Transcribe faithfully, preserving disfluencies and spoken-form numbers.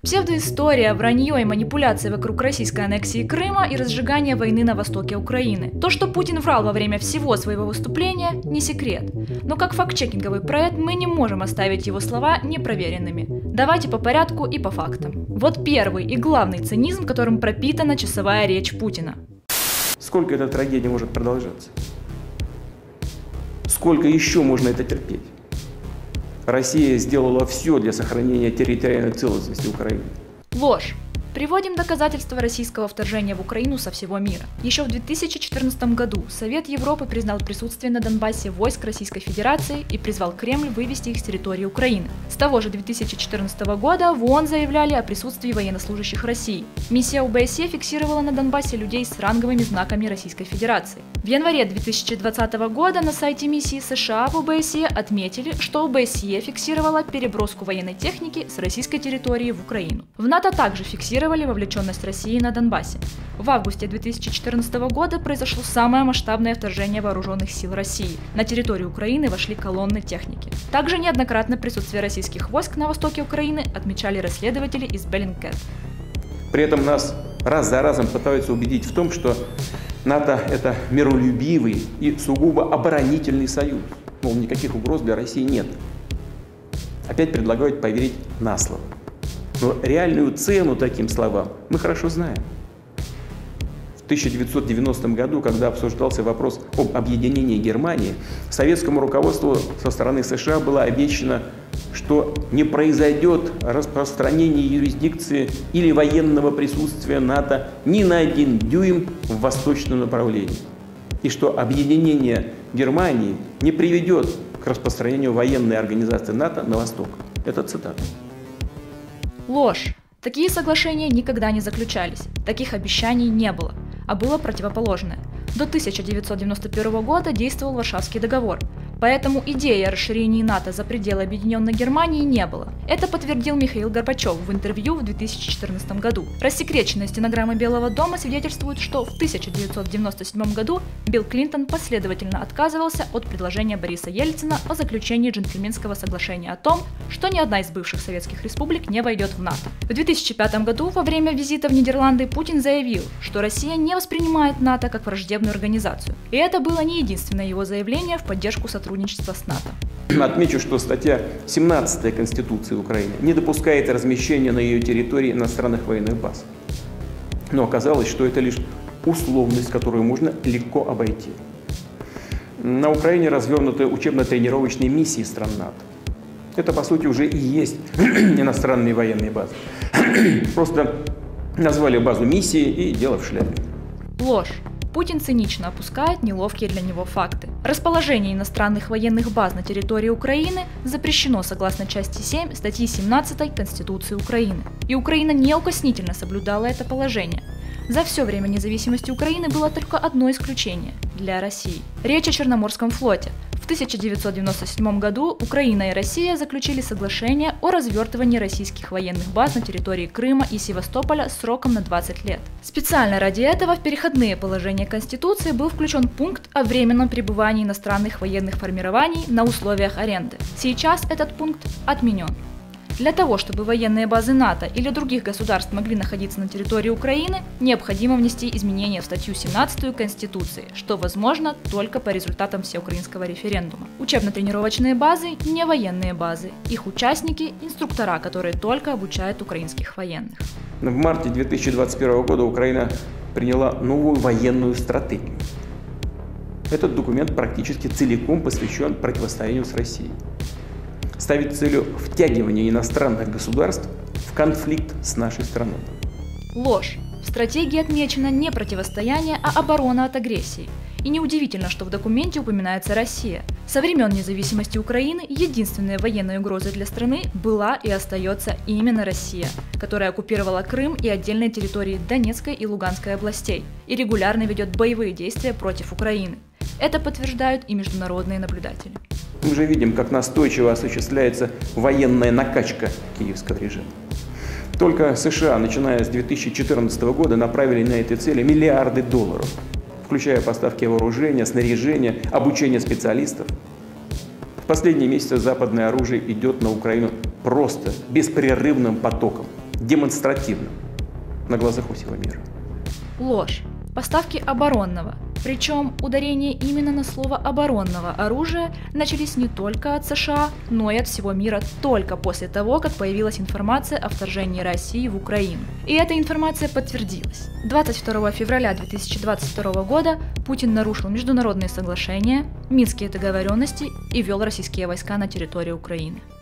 Псевдоистория, вранье и манипуляции вокруг российской аннексии Крыма и разжигания войны на востоке Украины. То, что Путин врал во время всего своего выступления, не секрет. Но как факт-чекинговый проект мы не можем оставить его слова непроверенными. Давайте по порядку и по фактам. Вот первый и главный цинизм, которым пропитана часовая речь Путина. Сколько эта трагедия может продолжаться? Сколько еще можно это терпеть? Россия сделала все для сохранения территориальной целостности Украины. Ложь. Приводим доказательства российского вторжения в Украину со всего мира. Еще в две тысячи четырнадцатом году Совет Европы признал присутствие на Донбассе войск Российской Федерации и призвал Кремль вывести их с территории Украины. С того же две тысячи четырнадцатого года в ООН заявляли о присутствии военнослужащих России. Миссия ОБСЕ фиксировала на Донбассе людей с ранговыми знаками Российской Федерации. В январе две тысячи двадцатого года на сайте миссии США в ОБСЕ отметили, что ОБСЕ фиксировала переброску военной техники с российской территории в Украину. В НАТО также фиксировали вовлеченность России на Донбассе. В августе две тысячи четырнадцатого года произошло самое масштабное вторжение вооруженных сил России. На территорию Украины вошли колонны техники. Также неоднократно присутствие российских войск на востоке Украины отмечали расследователи из Bellingcat. При этом нас раз за разом пытаются убедить в том, что НАТО – это миролюбивый и сугубо оборонительный союз. Мол, никаких угроз для России нет. Опять предлагают поверить на слово. Но реальную цену таким словам мы хорошо знаем. В тысяча девятьсот девяностом году, когда обсуждался вопрос об объединении Германии, советскому руководству со стороны США было обещано, что не произойдет распространение юрисдикции или военного присутствия НАТО ни на один дюйм в восточном направлении, и что объединение Германии не приведет к распространению военной организации НАТО на восток. Это цитата. Ложь. Такие соглашения никогда не заключались, таких обещаний не было, а было противоположное. До тысяча девятьсот девяносто первого года действовал Варшавский договор, поэтому идеи о расширении НАТО за пределы Объединенной Германии не было. Это подтвердил Михаил Горбачев в интервью в две тысячи четырнадцатом году. Рассекреченные стенограммы Белого дома свидетельствуют, что в тысяча девятьсот девяносто седьмом году Билл Клинтон последовательно отказывался от предложения Бориса Ельцина о заключении джентльменского соглашения о том, что ни одна из бывших советских республик не войдет в НАТО. В две тысячи пятом году во время визита в Нидерланды Путин заявил, что Россия не воспринимает НАТО как враждебную организацию. И это было не единственное его заявление в поддержку сотрудничества с НАТО. Отмечу, что статья семнадцатая Конституции Украины не допускает размещения на ее территории иностранных военных баз. Но оказалось, что это лишь условность, которую можно легко обойти. На Украине развернуты учебно-тренировочные миссии стран НАТО. Это, по сути, уже и есть иностранные военные базы. Просто назвали базу миссии и дело в шляпе. Ложь. Путин цинично опускает неловкие для него факты. Расположение иностранных военных баз на территории Украины запрещено согласно части семь статьи семнадцатой Конституции Украины. И Украина неукоснительно соблюдала это положение. За все время независимости Украины было только одно исключение – для России. Речь о Черноморском флоте. В тысяча девятьсот девяносто седьмом году Украина и Россия заключили соглашение о развертывании российских военных баз на территории Крыма и Севастополя сроком на двадцать лет. Специально ради этого в переходные положения Конституции был включен пункт о временном пребывании иностранных военных формирований на условиях аренды. Сейчас этот пункт отменен. Для того, чтобы военные базы НАТО или других государств могли находиться на территории Украины, необходимо внести изменения в статью семнадцатую Конституции, что возможно только по результатам всеукраинского референдума. Учебно-тренировочные базы – не военные базы. Их участники – инструктора, которые только обучают украинских военных. В марте две тысячи двадцать первого года Украина приняла новую военную стратегию. Этот документ практически целиком посвящен противостоянию с Россией. Ставит целью втягивания иностранных государств в конфликт с нашей страной. Ложь. В стратегии отмечено не противостояние, а оборона от агрессии. И неудивительно, что в документе упоминается Россия. Со времен независимости Украины единственной военной угрозой для страны была и остается именно Россия, которая оккупировала Крым и отдельные территории Донецкой и Луганской областей и регулярно ведет боевые действия против Украины. Это подтверждают и международные наблюдатели. Мы уже видим, как настойчиво осуществляется военная накачка киевского режима. Только США, начиная с две тысячи четырнадцатого года, направили на эти цели миллиарды долларов, включая поставки вооружения, снаряжения, обучение специалистов. В последние месяцы западное оружие идет на Украину просто беспрерывным потоком. демонстративно на глазах у всего мира. Ложь. Поставки оборонного, причем ударение именно на слово «оборонного» оружия начались не только от США, но и от всего мира только после того, как появилась информация о вторжении России в Украину. И эта информация подтвердилась. двадцать второго февраля две тысячи двадцать второго года Путин нарушил международные соглашения, Минские договоренности и ввел российские войска на территорию Украины.